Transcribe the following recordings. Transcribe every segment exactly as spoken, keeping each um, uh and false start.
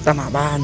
Tam hả ban.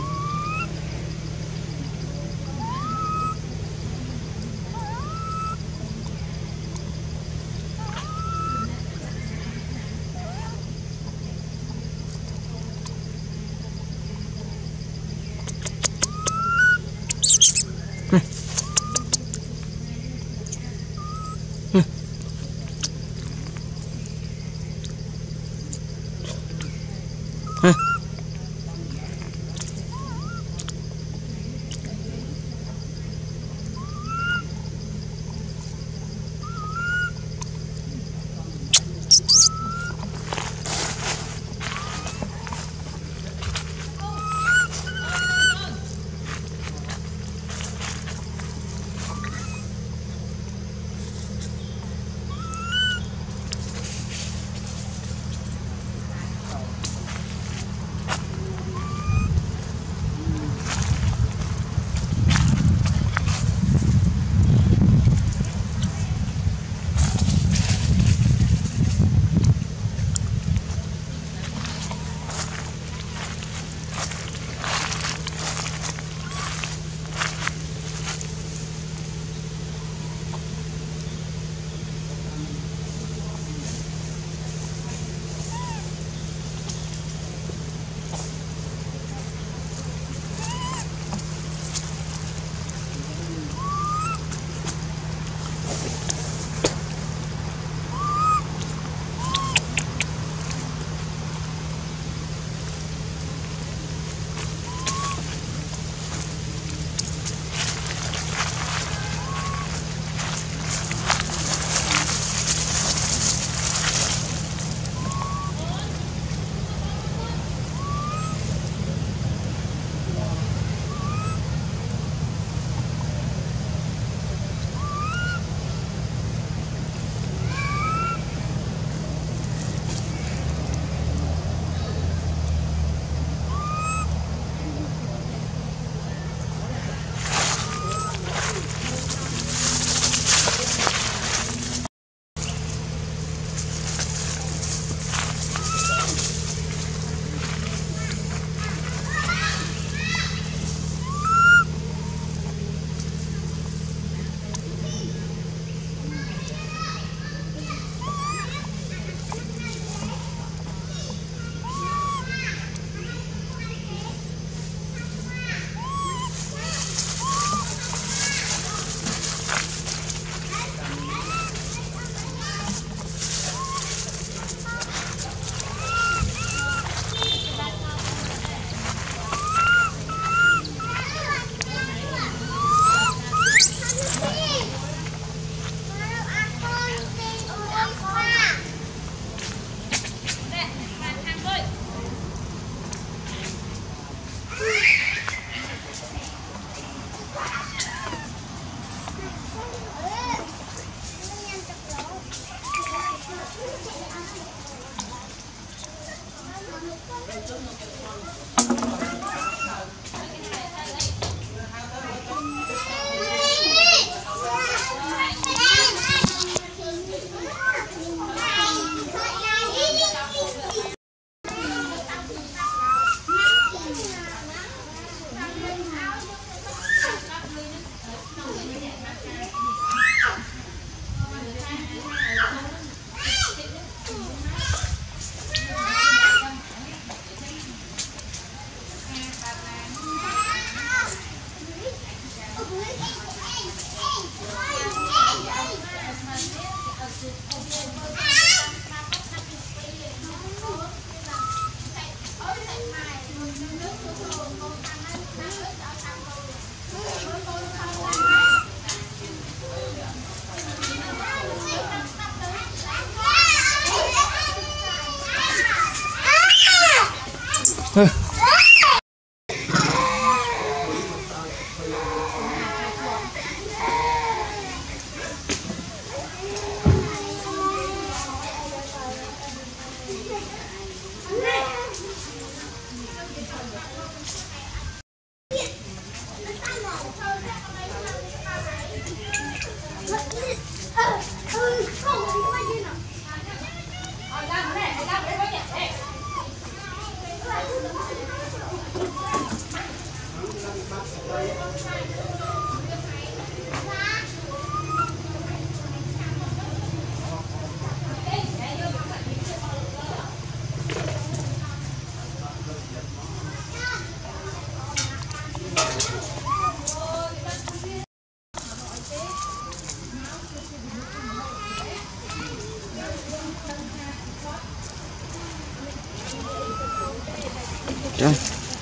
Hãy subscribe cho kênh Ghiền Mì Gõ để không bỏ lỡ những video hấp dẫn. Rồi.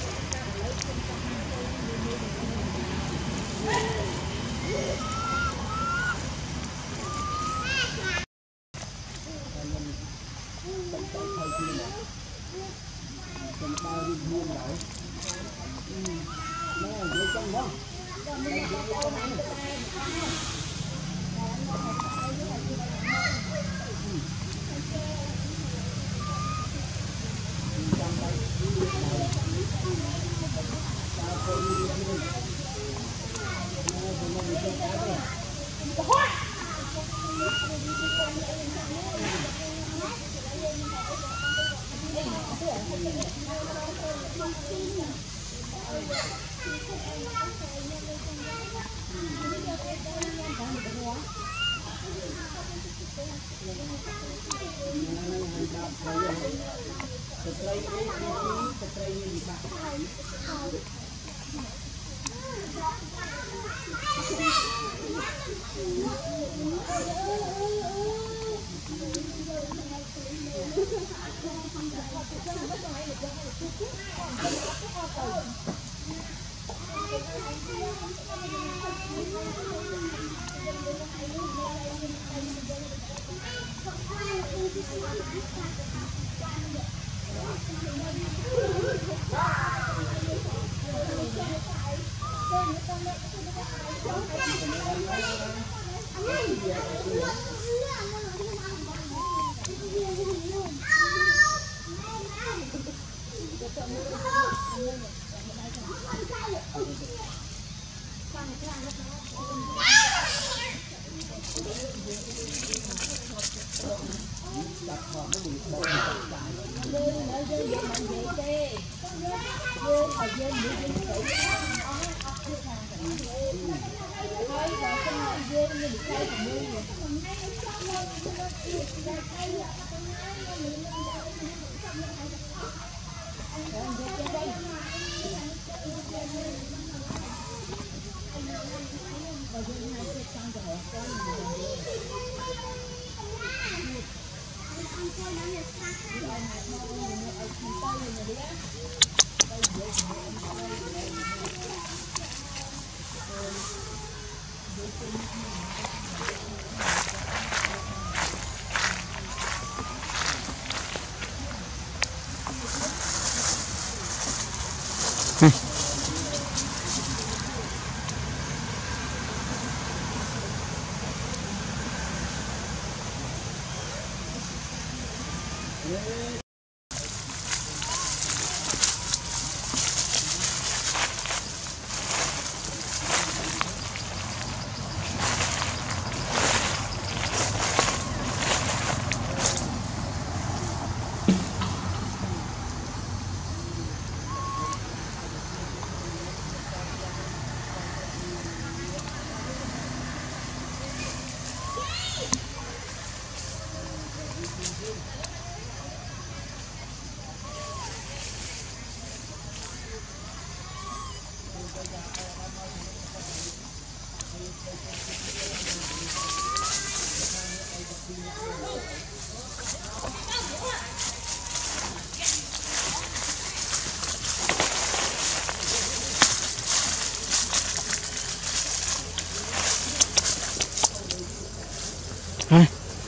Thôi.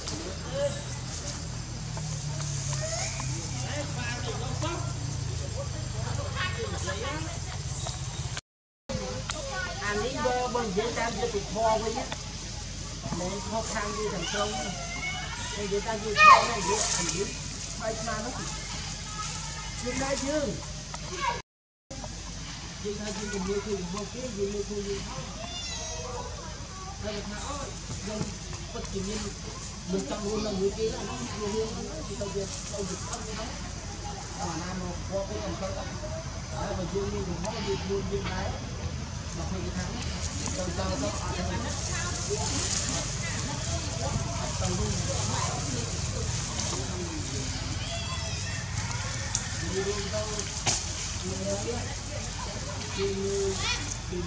Anh ấy vô bên dưới ta vô thịt kho với nhé. Mình khó khăn đi thằng trông. Bây giờ ta vô kho này vô thằng dưới. Bây mà nó thì dương đây dương. Dương ta dương cùng như thường vô kia dương như thường dương. Đây là thằng ơi. Dương bất kỳ nhiên mình trong luôn là người kia là nó vô hương thì tao về tao dịch ăn cái đó. Mà nam mà qua cái thằng trông. Đấy mà dương như thường hóa dương luôn dương đấy. Mà khi cái thắng tao tao tao ở đây tao luôn đi đi đâu đi đâu đi đi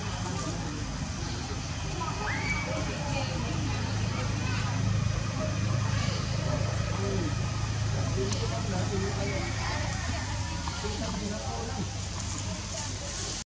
đi Kita